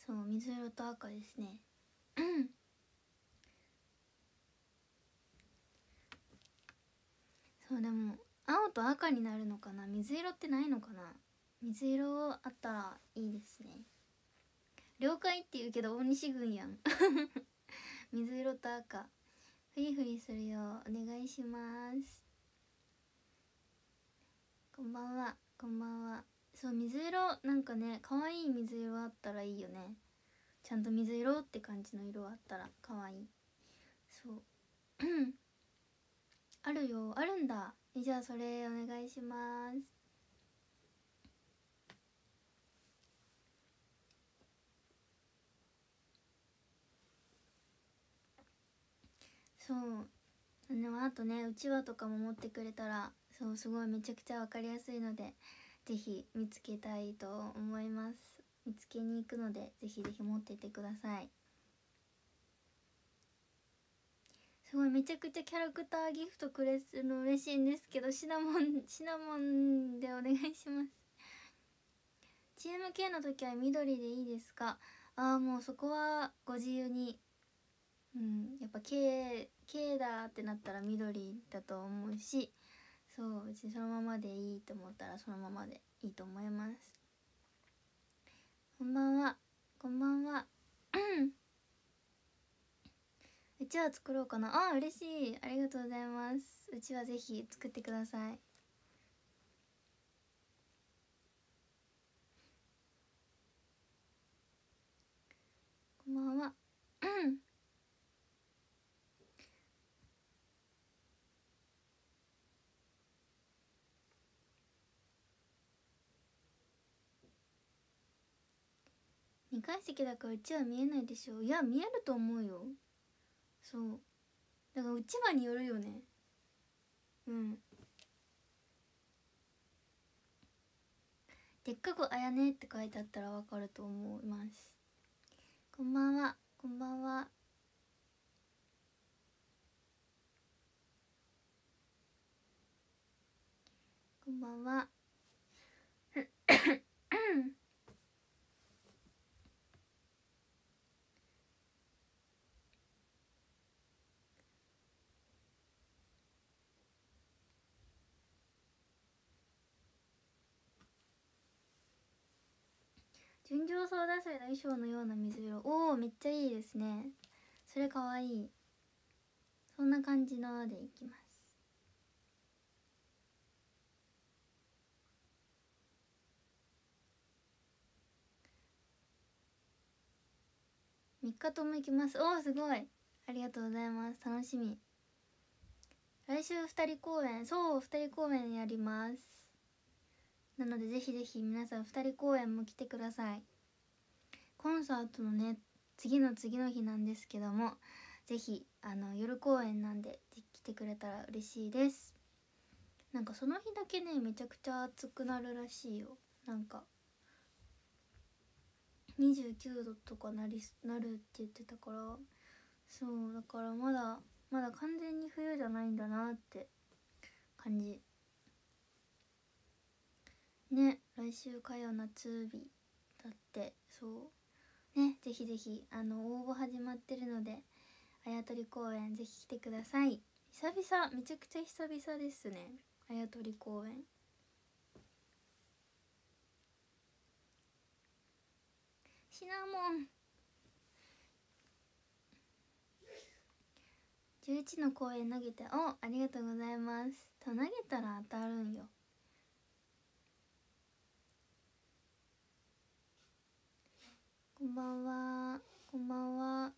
そう、水色と赤ですねそうでも青と赤になるのかな。水色ってないのかな。水色あったらいいですね。了解って言うけど大西軍やん水色と赤フリフリするようお願いします。こんばんは、こんばんは。そう、水色なんかね、可愛い水色あったらいいよね。ちゃんと水色って感じの色あったら可愛い。そうあるよ、あるんだ。じゃあそれお願いします。そうでもあとね、うちわとかも持ってくれたら、そうすごいめちゃくちゃ分かりやすいので、ぜひ見つけたいと思います。見つけに行くので、ぜひぜひ持ってってください。すごいめちゃくちゃキャラクターギフトくれるの嬉しいんですけど、シナモンでお願いします。チーム K の時は緑でいいですか。ああ、もうそこはご自由に。やっぱ K だってなったら緑だと思うし、そう別にそのままでいいと思ったらそのままでいいと思います。こんばんは、こんばんはうちわ作ろうかな。あ、嬉しい、ありがとうございます。うちわぜひ作ってください。こんばんは2階席だからうちわ見えないでしょ。いや見えると思うよ。そうだからうちわによるよね。でっかくあやねって書いてあったらわかると思います。こんばんは、こんばんは。こんばんは純情ソーダ水の衣装のような水色。おお、めっちゃいいですね。それかわいい。そんな感じのでいきます。3日とも行きます。おお、すごい、ありがとうございます。楽しみ。来週2人公演、そう2人公演やります。なのでぜひぜひ皆さん2人公演も来てください。コンサートのね、次の次の日なんですけども、ぜひ夜公演なんで来てくれたら嬉しいです。なんかその日だけね、めちゃくちゃ暑くなるらしいよ。なんか29度とかなるって言ってたから、そうだからまだ完全に冬じゃないんだなって感じね。来週火曜夏日だって。そうね、ぜひぜひ応募始まってるので、あやとり公演ぜひ来てください。久々、めちゃくちゃ久々ですね、あやとり公演。シナモン11の公演投げて、お、ありがとうございます。投げたら当たるんよ。こんばんは、こんばんは。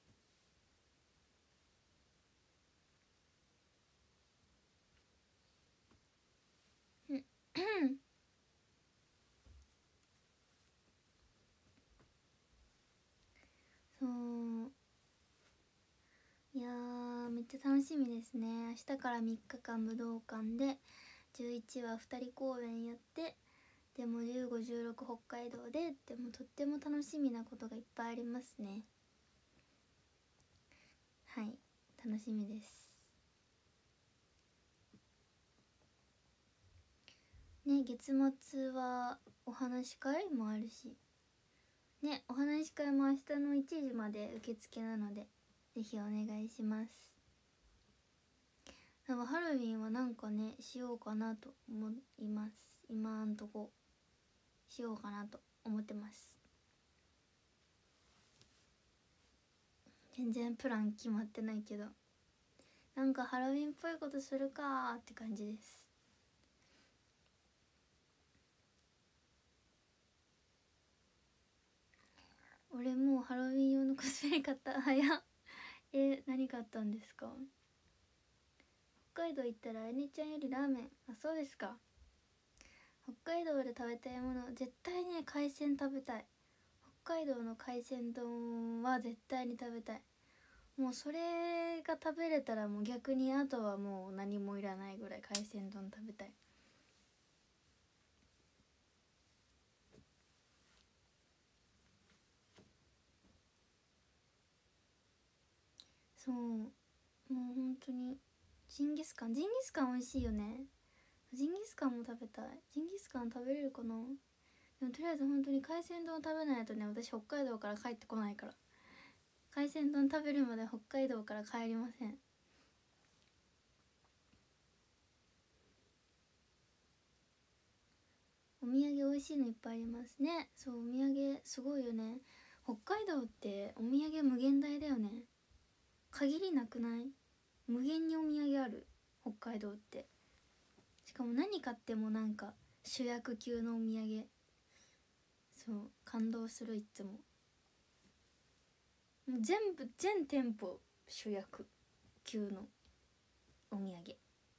そういやー、めっちゃ楽しみですね。明日から3日間武道館で、11は2人公演やって、でも15、16北海道で、でもとっても楽しみなことがいっぱいありますね。はい、楽しみです。ね、月末はお話し会もあるしね、お話し会も明日の1時まで受付なのでぜひお願いします。多分ハロウィンはなんかねしようかなと思います。今んとこしようかなと思ってます。全然プラン決まってないけど、なんかハロウィンっぽいことするかーって感じです。俺もうハロウィン用のコスプレ買った。早っ。何買ったんですか？北海道行ったらあやねちゃんよりラーメン。あ、そうですか。北海道で食べたいもの、絶対ね海鮮食べたい。北海道の海鮮丼は絶対に食べたい。もうそれが食べれたらもう逆にあとはもう何もいらないぐらい海鮮丼食べたい。そう、もう本当にジンギスカン美味しいよね。ジンギスカンも食べたい。ジンギスカン食べれるかな。でもとりあえず本当に海鮮丼食べないとね、私北海道から帰ってこないから、海鮮丼食べるまで北海道から帰りません。お土産美味しいのいっぱいありますね。そう、お土産すごいよね。北海道ってお土産無限大だよね。限りなくない？無限にお土産ある北海道って。しかも何買ってもなんか主役級のお土産。そう感動する。いつももう全店舗主役級のお土産。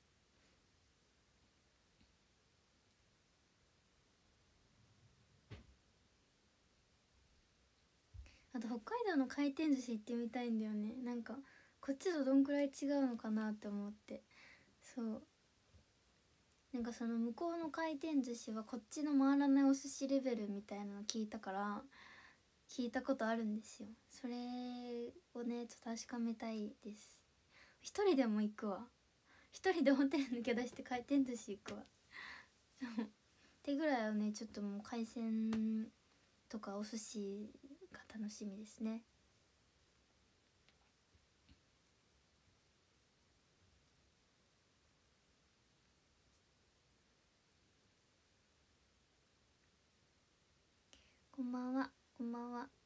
あと北海道の回転寿司行ってみたいんだよね。なんかこっちとどんくらい違うのかなって思って。そうなんかその向こうの回転寿司はこっちの回らないお寿司レベルみたいなの聞いたから、聞いたことあるんですよ。それをねちょっと確かめたいです。一人でも行くわ。一人でホテル抜け出して回転寿司行くわ。そうってぐらいはね、ちょっともう海鮮とかお寿司が楽しみですね。こんばんは。こんばんは。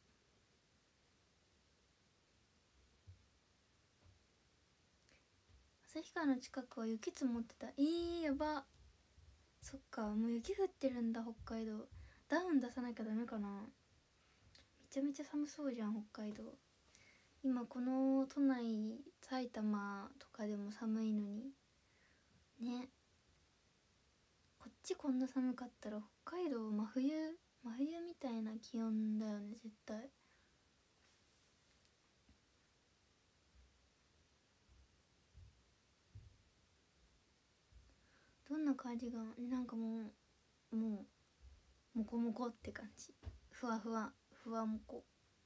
旭川の近くは雪積もってた。やば。そっか、もう雪降ってるんだ北海道。ダウン出さなきゃダメかな。めちゃめちゃ寒そうじゃん北海道。今この都内埼玉とかでも寒いのにね。こっちこんな寒かったら北海道真冬みたいな気温だよね絶対。どんなカーディガン？なんかもうモコモコって感じ。ふわふわモコ。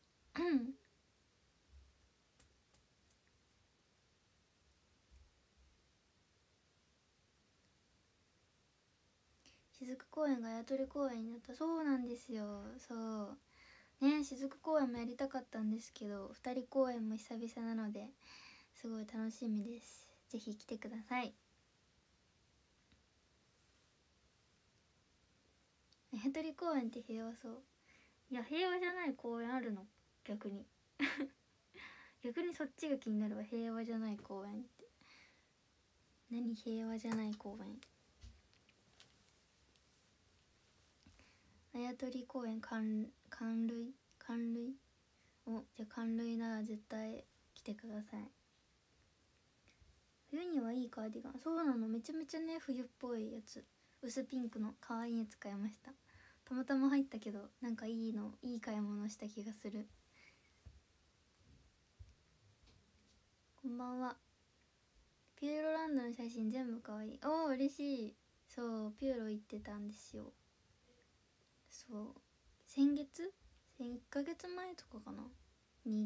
雫公園があやとり公園になった。そうなんですよ。そうね、雫公園もやりたかったんですけど、2人公演も久々なのですごい楽しみです。ぜひ来てください。あやとり公園って平和そう。いや平和じゃない公園あるの？逆に逆にそっちが気になるわ。平和じゃない公園って何？平和じゃない公園。あやとり公園寒類お、じゃあ寒類なら絶対来てください。冬にはいいカーディガン。そうなの、めちゃめちゃね冬っぽいやつ、薄ピンクの可愛いやつ買いました。たまたま入ったけどなんかいい買い物した気がする。こんばんは。ピューロランドの写真全部可愛い。おー嬉しい。そうピューロ行ってたんですよ。そう先月1ヶ月前とかかなに行って、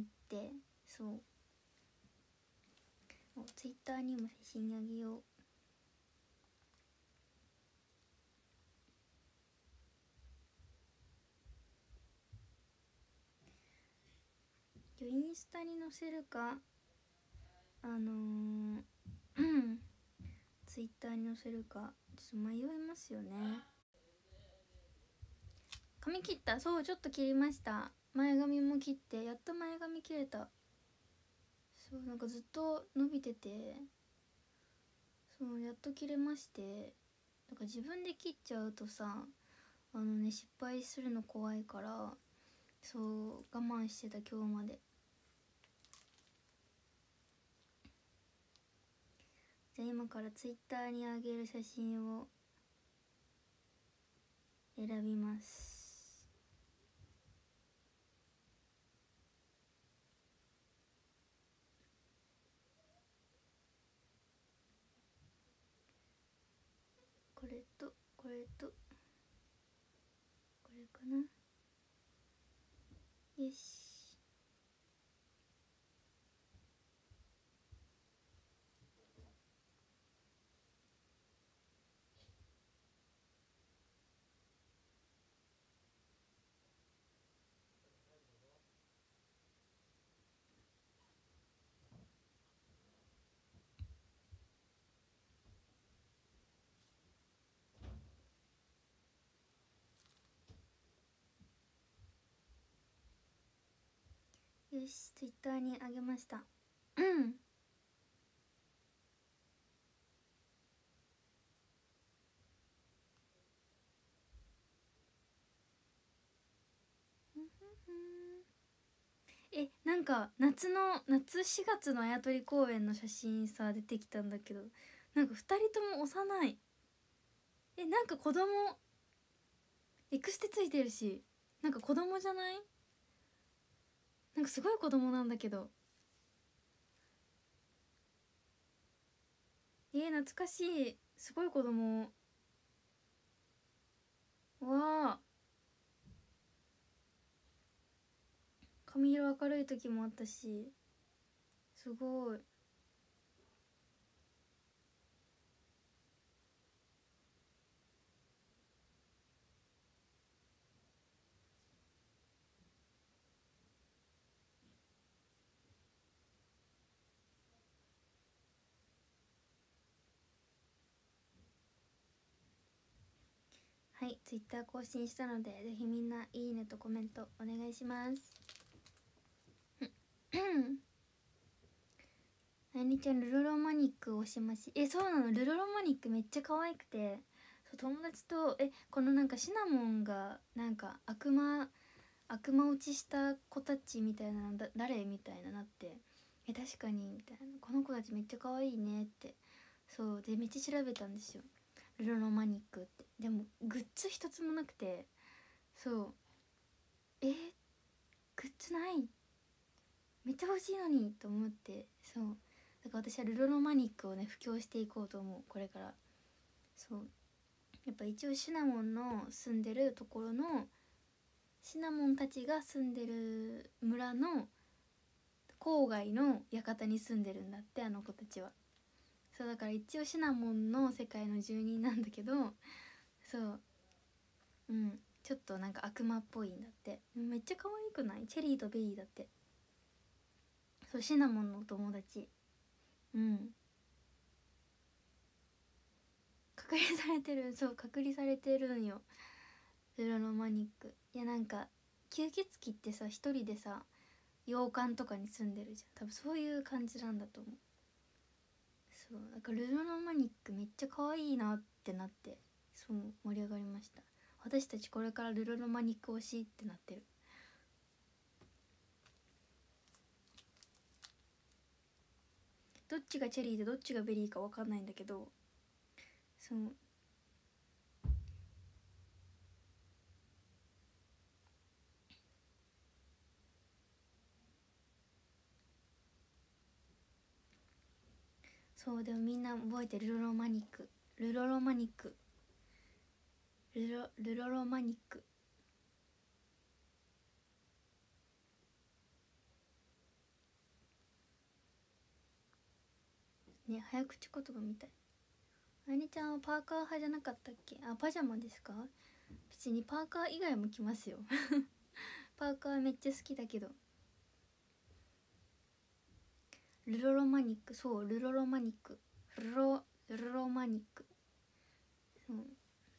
そうツイッターにも写真あげよう。 インスタに載せるかツイッターに載せるかちょっと迷いますよね。髪切った。そう、ちょっと切りました。前髪も切って、やっと前髪切れた。そう、なんかずっと伸びてて、そうやっと切れまして。なんか自分で切っちゃうとさ、失敗するの怖いから、そう我慢してた今日まで。じゃあ今からツイッターにあげる写真を選びます。これとこれとこれかな。よし。よし、ツイッターにあげました。うんなんか夏4月のあやとり公園の写真さ出てきたんだけど、なんか2人とも幼い。なんか子供エクステついてるし、なんか子供じゃない？なんかすごい子供なんだけど。懐かしい。すごい子供。わあ、髪色明るい時もあったし、すごい。はい、ツイッター更新したので、ぜひみんないいねとコメントお願いします。あやにちゃんルロロマニック推しまし。そうなの、ルロロマニックめっちゃ可愛くて、そう友達とこのなんかシナモンがなんか悪魔落ちした子たちみたいなの誰みたいななって、確かにみたいな、この子たちめっちゃ可愛いねって。そうでめっちゃ調べたんですよ、ルロロマニックって。でもグッズ一つもなくて、そうグッズない、めっちゃ欲しいのにと思って。そうだから私はルロロマニックをね布教していこうと思う、これから。そうやっぱ一応シナモンの住んでるところの、シナモンたちが住んでる村の郊外の館に住んでるんだって、あの子たちは。そうだから一応シナモンの世界の住人なんだけど、そうちょっとなんか悪魔っぽいんだって。めっちゃ可愛くない？チェリーとベリーだって。そう、シナモンのお友達。隔離されてる。そう、隔離されてるんよ、ルロロマニック。いやなんか吸血鬼ってさ一人でさ洋館とかに住んでるじゃん。多分そういう感じなんだと思う。そうだからルロロマニックめっちゃ可愛いなってなって、そう盛り上がりました。私たちこれからルロロマニック推しってなってる。どっちがチェリーでどっちがベリーか分かんないんだけど、そうそうでもみんな覚えてる、ルロロマニック、ルロロマニック、ルロロマニック。ね、早口言葉みたい。あやねちゃんはパーカー派じゃなかったっけ？パジャマですか？別にパーカー以外も着ますよパーカーめっちゃ好きだけど。 ルロロマニック、そう、ルロロマニック、ルロマニック。そう、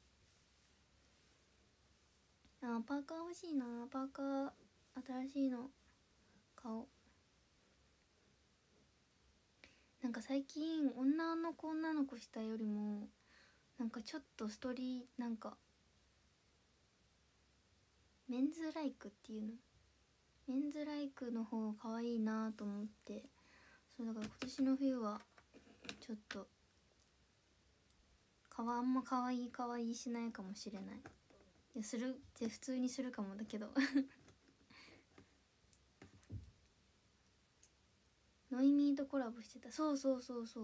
あ、パーカー欲しいな。パーカー新しいの買おう。なんか最近女の子したよりもなんかちょっとストーリー、なんかメンズライクっていうの、メンズライクの方が可愛いなと思って、そうだから今年の冬はちょっとあんま可愛いしないかもしれない。いや、するって普通にするかもだけどノイミーとコラボしてた。そうそうそうそう、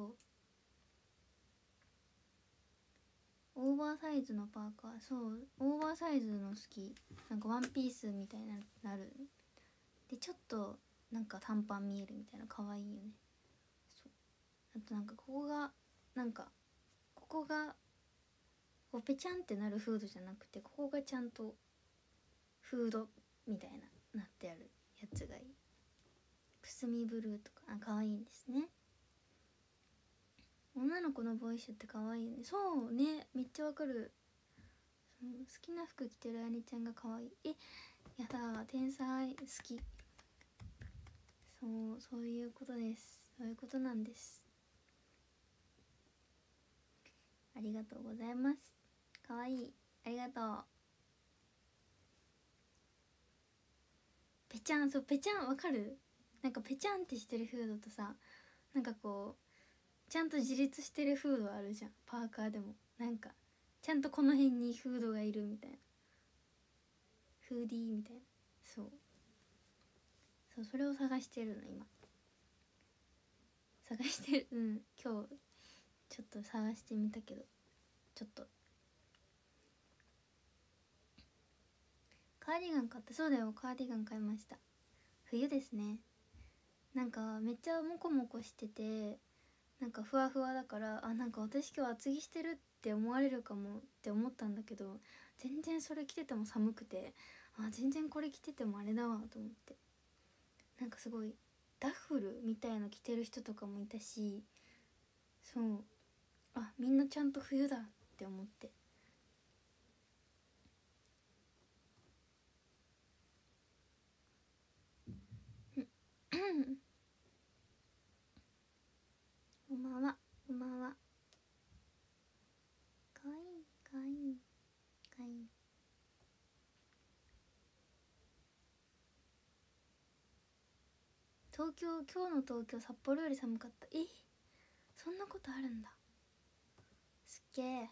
オーバーサイズのパーカー。そう、オーバーサイズの好き。なんかワンピースみたいになるで、ちょっとなんか短パン見えるみたいな、可愛いよね。そう、あとなんかここがなんかこうペチャンってなるフードじゃなくて、ここがちゃんとフードみたいなってあるやつがいい。くすみブルーとか、あ、可愛いんですね。女の子のボーイッシュって可愛いよね。そうね、めっちゃわかる。好きな服着てるあねちゃんが可愛い。やだー、天才。好き。そういうことです。そういうことなんです。ありがとうございます。可愛い、ありがとう。ペチャン、そう、ペチャンわかる。なんかペチャンってしてるフードとさ、なんかこうちゃんと自立してるフードあるじゃん、パーカーでも。なんかちゃんとこの辺にフードがいるみたいな、フーディーみたいな。そうそれを探してるの今。探してる、うん、今日ちょっと探してみたけど、ちょっとカーディガン買った。そうだよ、カーディガン買いました。冬ですね。なんかめっちゃモコモコしてて、なんかふわふわだから、あ、なんか私今日厚着してるって思われるかもって思ったんだけど、全然それ着てても寒くて、あ、全然これ着ててもあれだわと思って。なんかすごいダッフルみたいの着てる人とかもいたし、そう、あ、みんなちゃんと冬だって思って。こんばんは、こんばんは。かわいいかわいいかわいい。今日の東京、札幌より寒かった。そんなことあるんだ。すっげえ。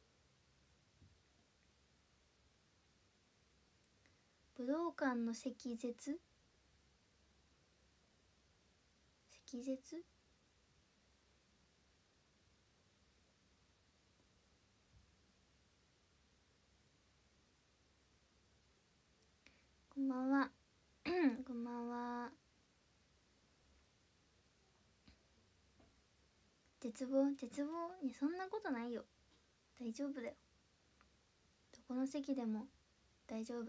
武道館の積雪こんばんはこんばんは。絶望、いや、そんなことないよ。大丈夫だよ。どこの席でも大丈夫。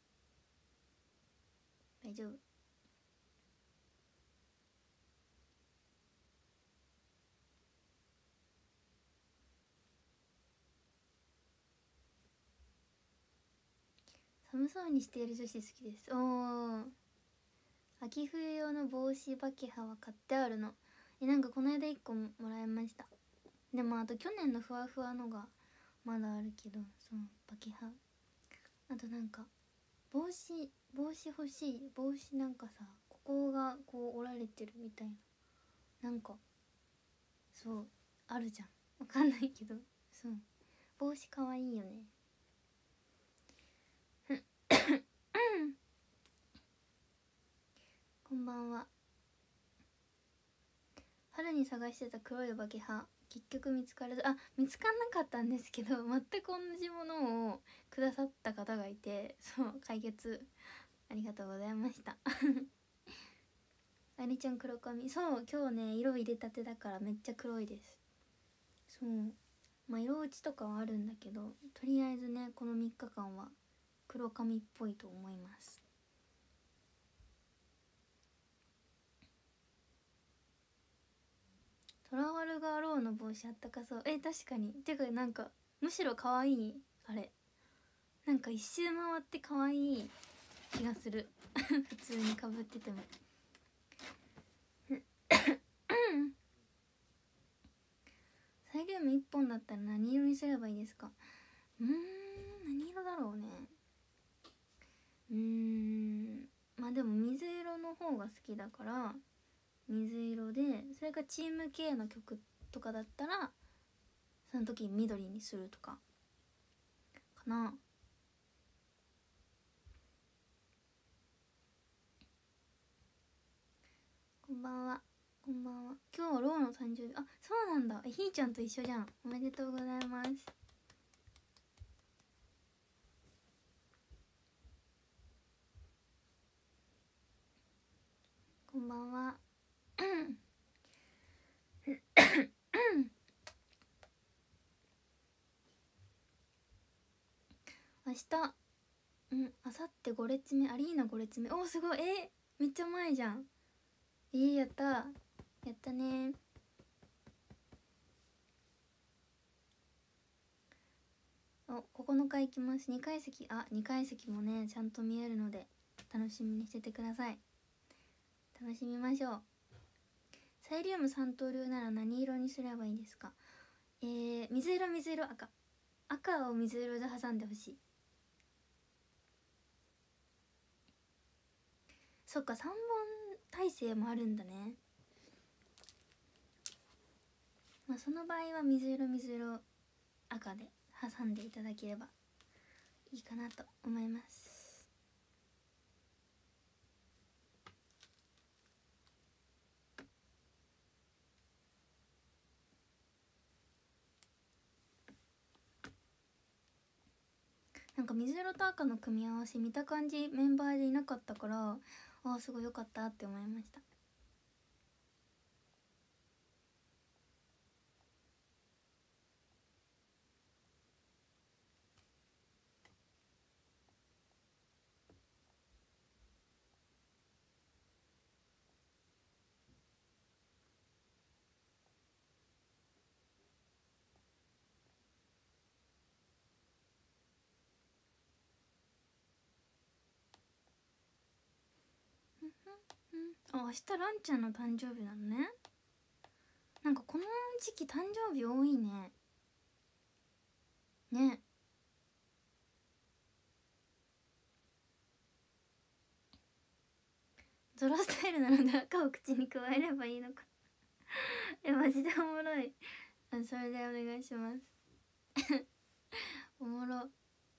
大丈夫。寒そうにしている女子好きです。おー、秋冬用の帽子バケハは買ってあるの。なんかこの間1個もらいました。でもあと去年のふわふわのがまだあるけど、そう、バケハ。あとなんか帽子欲しい。帽子なんかさ、ここがこう折られてるみたいな、なんかそうあるじゃん。わかんないけど、そう、帽子かわいいよね。こんばんは。春に探してた黒いバケハ、結局見つからず、見つかんなかったんですけど、全く同じものをくださった方がいて、そう、解決ありがとうございましたありちゃん黒髪、そう、今日ね色入れたてだからめっちゃ黒いです。そう、まあ色落ちとかはあるんだけど、とりあえずねこの3日間は黒髪っぽいと思います。 ローの帽子あったかそう。確かに。てかなんかむしろ可愛い。あれなんか一周回って可愛い気がする普通にかぶっててもサイリウム1本だったら何色にすればいいですか？何色だろうね。まあでも水色の方が好きだから水色で、それがチーム系の曲とかだったらその時緑にするとかかな。こんばんは。こんばんは。今日はローの誕生日。あ、そうなんだ。ひーちゃんと一緒じゃん。おめでとうございます。こんばんは。明日、明後日5列目、アリーナ5列目。おーすごい。めっちゃ前じゃん。やった。やったね。9日行きます。2階席。2階席もねちゃんと見えるので楽しみにしててください。楽しみましょう。サイリウム3刀流なら何色にすればいいですか？水色水色赤を水色で挟んでほしい。そっか、3本体制もあるんだね。まあその場合は水色水色赤で挟んでいただければいいかなと思います。なんか水色と赤の組み合わせ見た感じメンバーでいなかったから、すごい良かったって思いました。明日ランちゃんの誕生日なのね。なんかこの時期誕生日多いね。ね。ゾロスタイルなので赤を口に加えればいいのかマジでおもろい。それでお願いしますおもろ。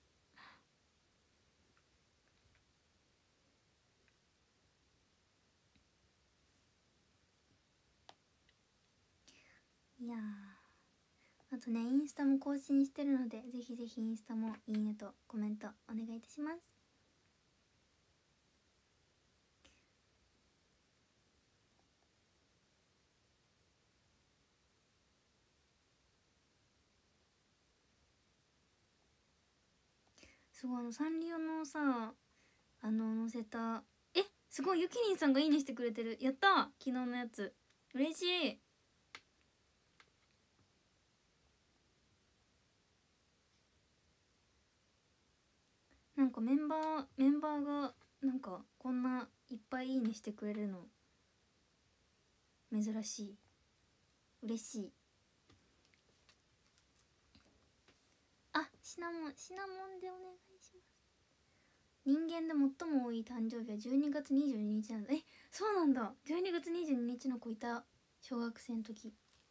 いやあとね、インスタも更新してるので、ぜひぜひインスタもいいねとコメントお願いいたします。すごいサンリオのさ載せたすごいゆきりんさんがいいねしてくれてる。やった。昨日のやつ嬉しい。なんかメンバーがなんかこんないっぱいいいねしてくれるの珍しい。嬉しい。シナモンでお願いします。人間で最も多い誕生日は12月22日なんだ。そうなんだ。12月22日の子いた。小学生の時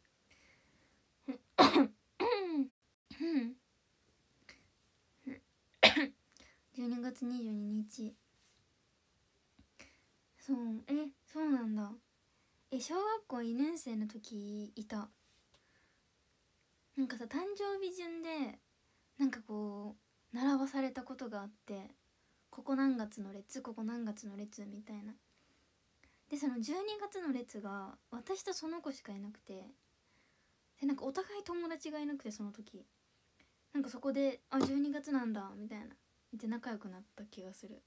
12月22日。そうなんだ。小学校2年生の時いた。なんかさ、誕生日順でなんかこう並ばされたことがあって、ここ何月の列ここ何月の列みたいな。でその12月の列が私とその子しかいなくて、でなんかお互い友達がいなくて、その時なんかそこで12月なんだみたいな見て仲良くなった気がする。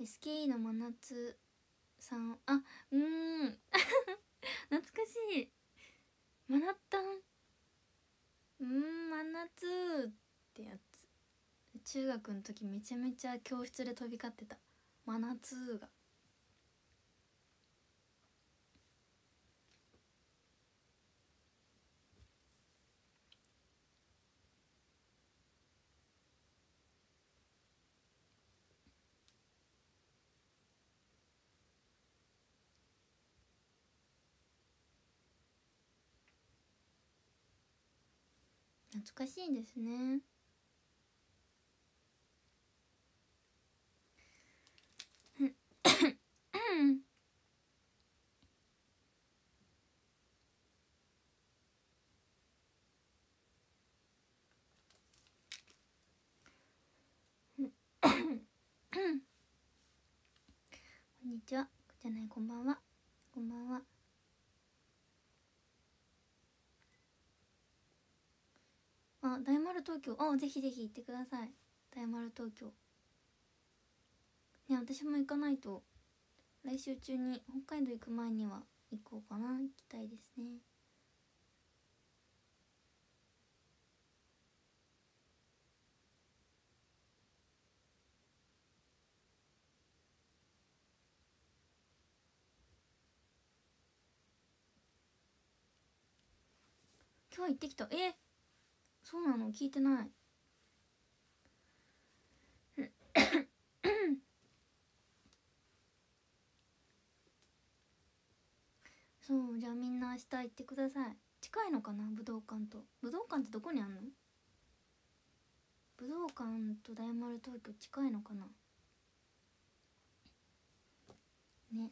SKE の真夏さん、あ、懐かしい。マナッタン、真夏ってやつ。中学の時めちゃめちゃ教室で飛び交ってた真夏が。懐かしいですね。こんにちは。じゃない、こんばんは。こんばんは。あ、大丸東京、あ、ぜひぜひ行ってください。大丸東京ね、私も行かないと。来週中に北海道行く前には行こうかな。行きたいですね。今日行ってきた。そうなの？聞いてない。そう、じゃあみんな明日行ってください。近いのかな、武道館と。武道館ってどこにあんの？武道館と大丸東京近いのかなね。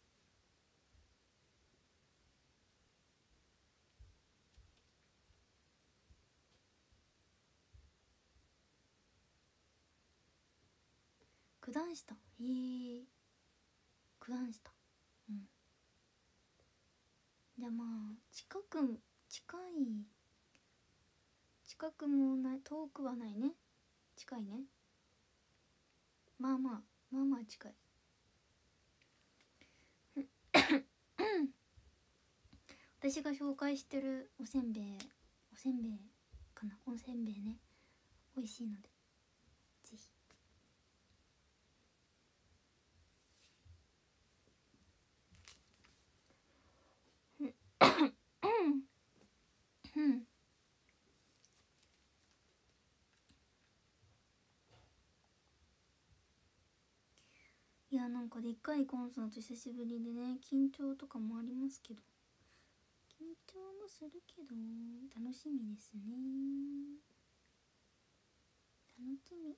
九段下、九段下。うん。じゃあまあ近くもない、遠くはないね。近いね。まあまあ近い。私が紹介してるおせんべいかな、おせんべいね、美味しいのでぜひ。いや、なんかでっかいコンサート久しぶりでね、緊張とかもありますけど、緊張もするけど楽しみですね。楽しみ。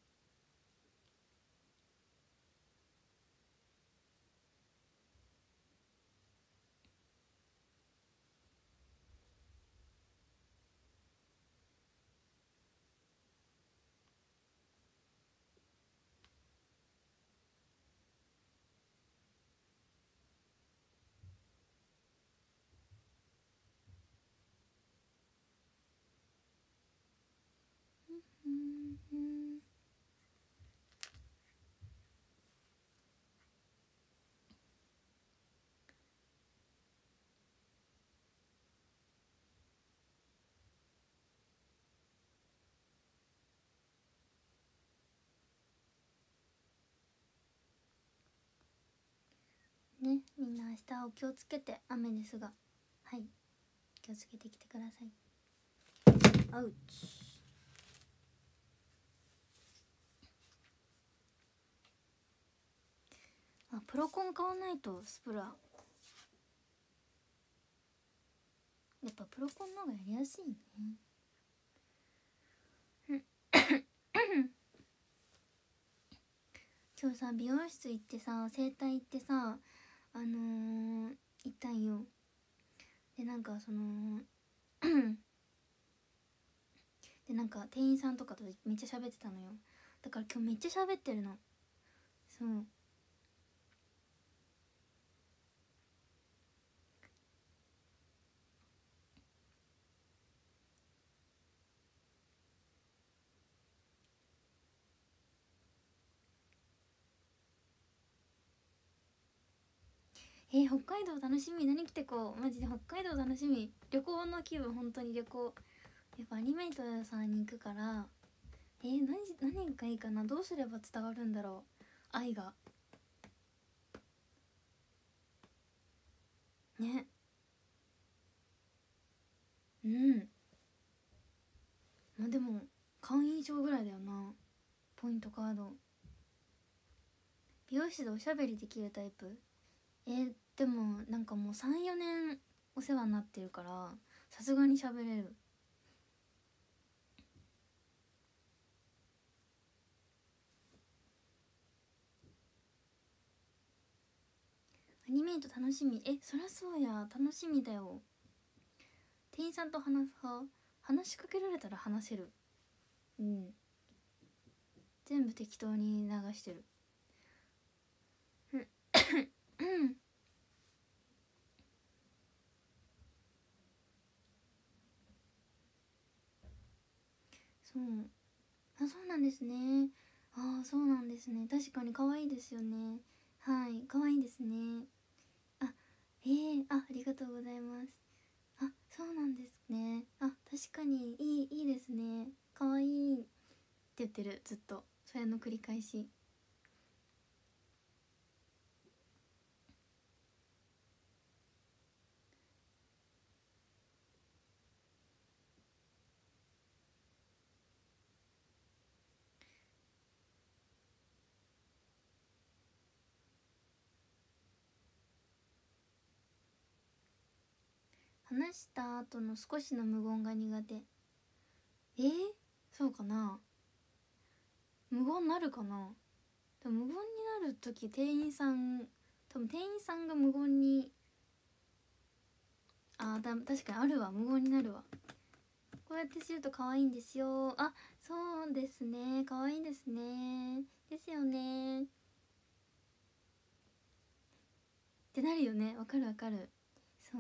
ね、みんな明日お気をつけて、雨ですが、はい、気をつけてきてください。アウチ。あ、プロコン買わないと。スプラやっぱプロコンの方がやりやすいね。今日さ、美容室行ってさ、整体行ってさ、行ったんよ。で、なんかそので、なんか店員さんとかとめっちゃ喋ってたのよ。だから今日めっちゃ喋ってるの。そう。 北海道楽しみ。何着てこう。マジで北海道楽しみ。旅行の気分。本当に旅行。やっぱアニメイトさんに行くから、何がいいかな。どうすれば伝わるんだろう、愛がね。うん。まあでも会員以上ぐらいだよな、ポイントカード。美容室でおしゃべりできるタイプ。でもなんかもう34年お世話になってるから、さすがにしゃべれる。アニメイト楽しみ。そりゃそうや、楽しみだよ。店員さんと話す派？話しかけられたら話せる。うん、全部適当に流してる。うんそう。そうなんですね。そうなんですね。確かに可愛いですよね。はい、可愛いですね。あ、ありがとうございます。そうなんですね。確かにいいですね。可愛いって言ってる、ずっと。それの繰り返し。話した後の少しの無言が苦手。そうかな。無言なるかな。無言になる時、多分店員さんが無言に、確かにあるわ。無言になるわ。こうやってすると可愛いんですよ。そうですね、可愛いですね。ですよねってなるよね。わかるわかる。そう、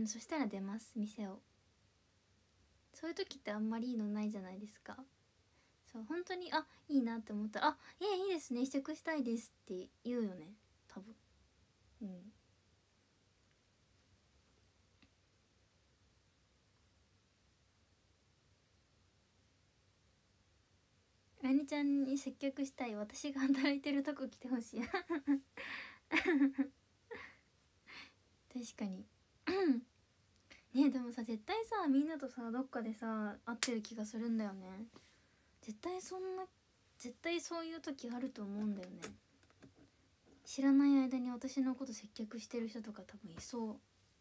そしたら出ます、店を。そういう時ってあんまりいいのないじゃないですか。そう、本当にいいなって思ったらいいですね、試着したいですって言うよね、多分。うん。あやねちゃんに接客したい。私が働いてるとこ来てほしい。確かに。ね、でもさ、絶対さ、みんなとさどっかでさ会ってる気がするんだよね。絶対そういう時あると思うんだよね。知らない間に私のこと接客してる人とか多分いそう。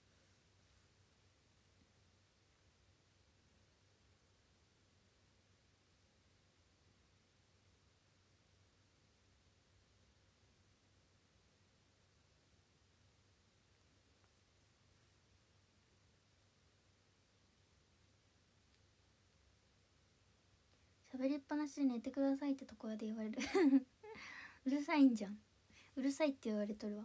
喋りっぱなしで寝てくださいってところで言われる。うるさいんじゃん。うるさいって言われとるわ。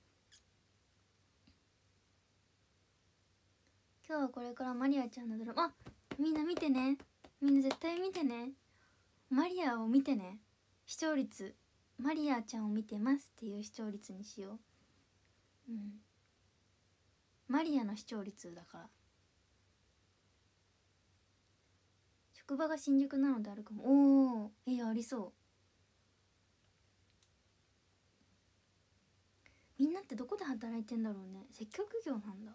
今日はこれからマリアちゃんのドラマ、みんな見てね。みんな絶対見てね。マリアを見てね。視聴率、マリアちゃんを見てますっていう視聴率にしよう。マリアの視聴率だから。職場が新宿なのであるかも。ありそう。みんなってどこで働いてんだろうね。接客業なんだ。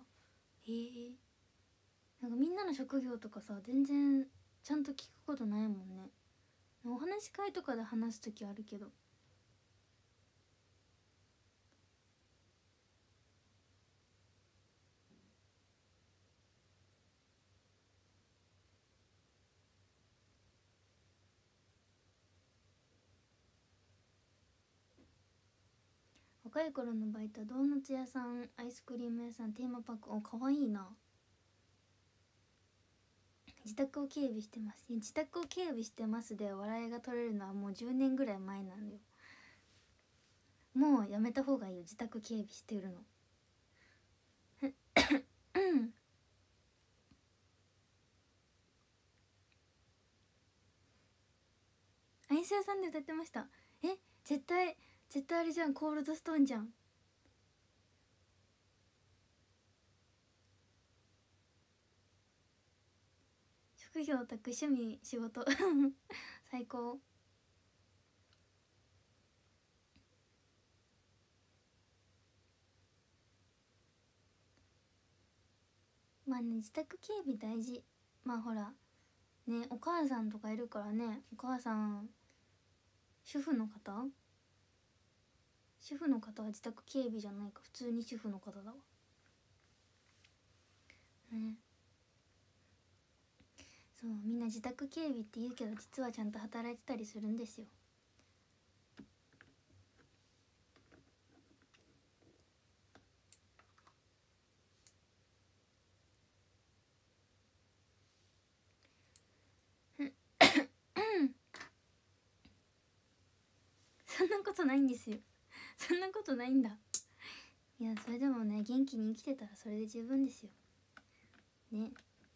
なんかみんなの職業とかさ、全然ちゃんと聞くことないもんね。お話し会とかで話す時あるけど。若い頃のバイトはドーナツ屋さん、アイスクリーム屋さん、テーマパーク。かわいいな。自宅を警備してます。自宅を警備してますで笑いが取れるのはもう10年ぐらい前なんだよ。もうやめた方がいいよ、自宅警備してるの。アイス屋さんで歌ってました。絶対あれじゃん、コールドストーンじゃん。 副業宅趣味仕事最高。まあね、自宅警備大事。まあほらね、お母さんとかいるからね。お母さん主婦の方は自宅警備じゃないか、普通に主婦の方だわね。そう、みんな自宅警備って言うけど実はちゃんと働いてたりするんですよ。そんなことないんですよ。そんなことないんだ。いや、それでもね、元気に生きてたらそれで十分ですよね。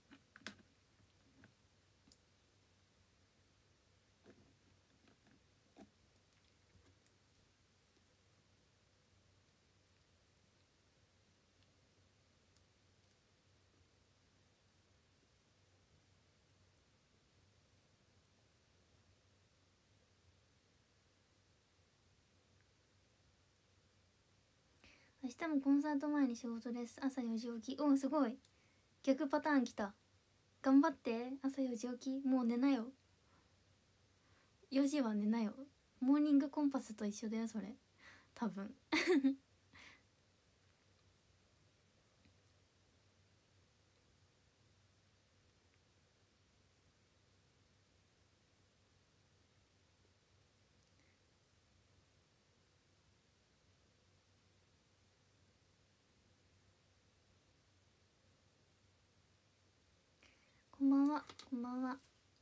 明日もコンサート前に仕事です。朝4時起き。おお、すごい。逆パターンきた。頑張って。朝4時起き。もう寝なよ。4時は寝なよ。モーニングコンパスと一緒だよそれ、多分こんばんは、こんばんは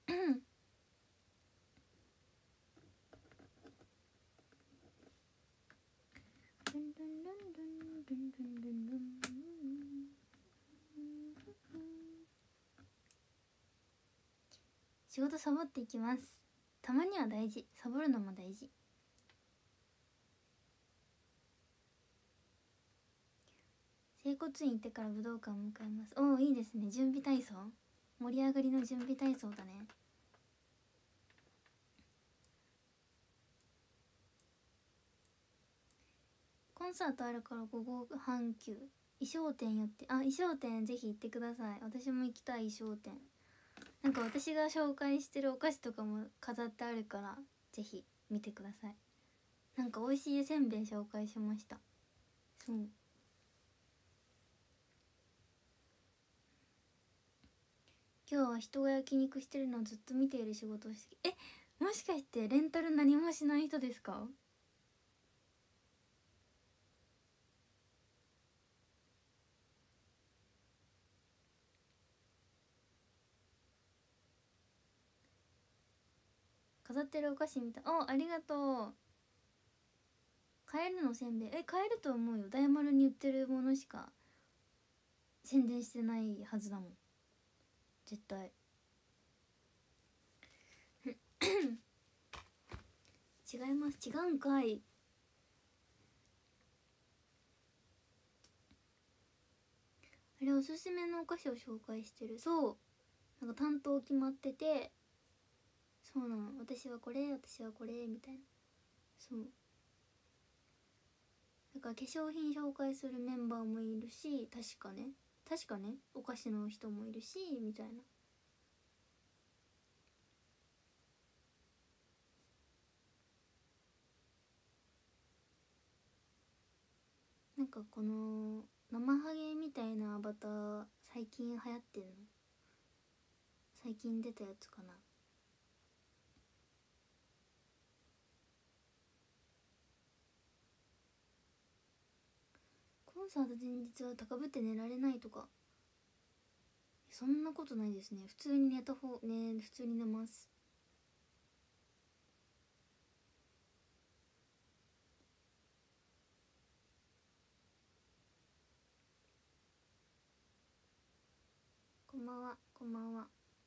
仕事サボっていきます。たまには大事、サボるのも大事。整骨院行ってから武道館を迎えます。おお、いいですね。準備体操、盛り上がりの準備体操だね。コンサートあるから午後半休。衣装店寄って、あ、衣装店ぜひ行ってください。私も行きたい。衣装店なんか私が紹介してるお菓子とかも飾ってあるからぜひ見てください。なんか美味しいせんべい紹介しました。そう、今日は人が焼肉してるのをずっと見ている仕事をして、もしかしてレンタル何もしない人ですか？飾ってるお菓子見た。お、ありがとう。カエルのせんべい、買えると思うよ。大丸に売ってるものしか宣伝してないはずだもん絶対違います。違うんかい。あれおすすめのお菓子を紹介してる。そう、なんか担当決まってて、そうなの、私はこれ、私はこれみたいな。そうだから化粧品紹介するメンバーもいるし、確かねお菓子の人もいるしみたいな。なんかこの生ハゲみたいなアバター最近流行ってんの？最近出たやつかな。コンサート前日は高ぶって寝られないとか、そんなことないですね。普通に寝た方ね、普通に寝ます。こんばんは、こんばんは。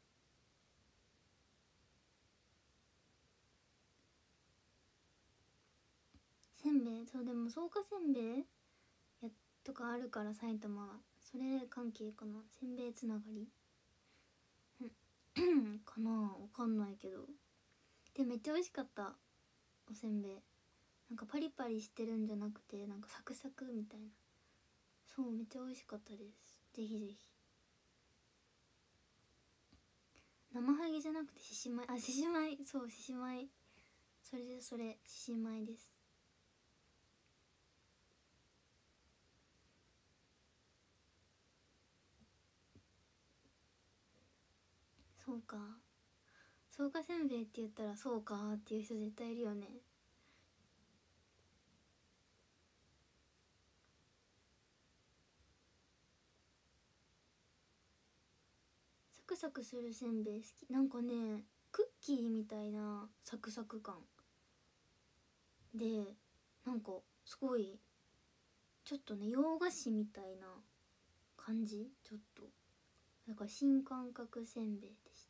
せんべい、そう、でも草加せんべいやとかあるから埼玉はそれ関係かな。せんべいつながりかな、わかんないけど。でめっちゃ美味しかった、おせんべい。なんかパリパリしてるんじゃなくて、なんかサクサクみたいな。そう、めっちゃ美味しかったです。ぜひぜひ。生ハゲじゃなくて獅子舞、あ、獅子舞、そう獅子舞、それでそれ獅子舞です。そうか、そうかせんべいって言ったらそうかっていう人絶対いるよね。サクサクするせんべい好き。なんかね、クッキーみたいなサクサク感で、なんかすごいちょっとね、洋菓子みたいな感じ、ちょっとだから新感覚せんべいでした。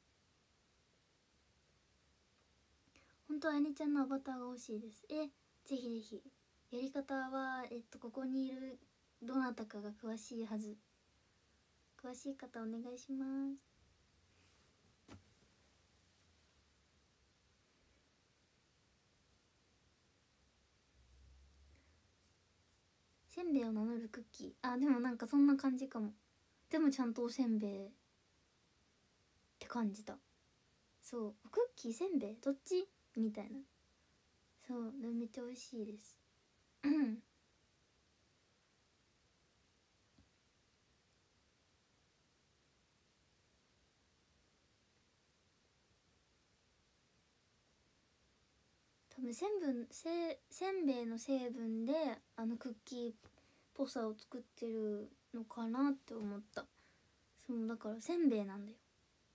本当はあやねちゃんのアバターが欲しいです。ぜひぜひ。やり方はここにいるどなたかが詳しいはず。詳しい方お願いします。せんべいを名乗るクッキー、あ、でもなんかそんな感じかも。でもちゃんとおせんべいって感じた。そう、クッキーせんべいどっちみたいな。そう、でもめっちゃ美味しいです。多分せんべいの成分でクッキーっぽさを作ってるのかなって思った。そうだからせんべいなんだよ。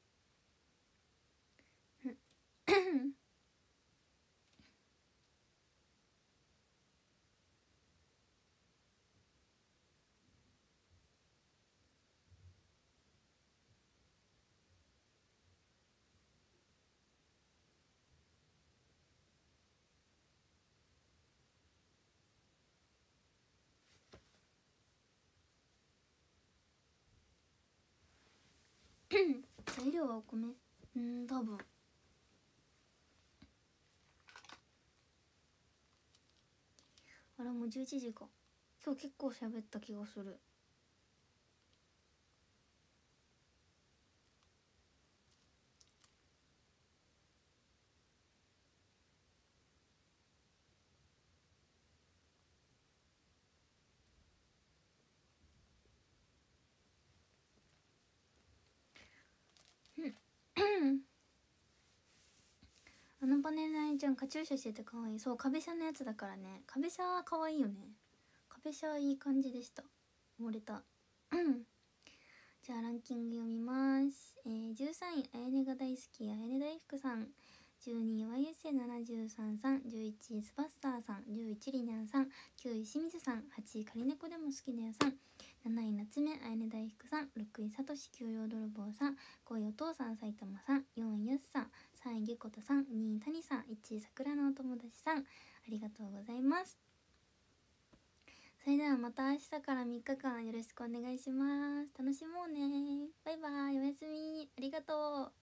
材料はお米、多分。あらもう11時か。今日結構喋った気がする。あのパネルのあやちゃんカチューシャしてて可愛い。そう、壁車のやつだからね。壁車可愛いよね。壁車いい感じでした。漏れた。じゃあランキング読みます。13位あやねが大好きあやね大福さん、12位 YSA73 さん、11位スパッサーさん、11位りにゃんさん、9位清水さん、8位かりねこでも好きだよさん、7位夏目あやね大福さん、6位さとし給料泥棒さん、5位お父さん埼玉さん、4位やすさん、3位げこたさん、2位谷さん、1位桜のお友達さん、ありがとうございます。それではまた明日から3日間よろしくお願いします。楽しもうね。バイバイ、おやすみ。ありがとう。